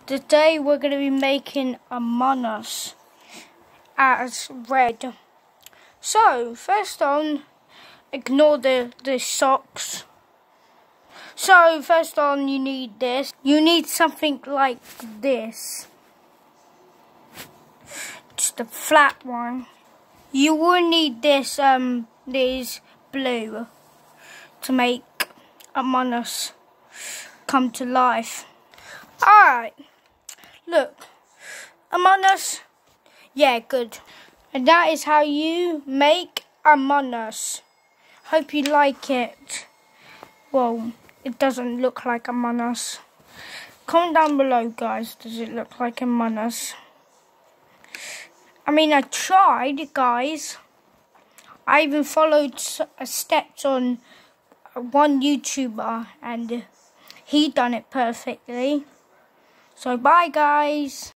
Today we're going to be making Among Us as red. So first on, ignore the socks. So first on, you need this. You need something like this. Just a flat one. You will need this blue to make Among Us come to life. Alright, look, Among Us, yeah, good. And that is how you make Among Us. Hope you like it. Well, it doesn't look like Among Us. Comment down below, guys, does it look like Among Us? I mean, I tried, guys. I even followed steps on one YouTuber and he done it perfectly. So bye, guys.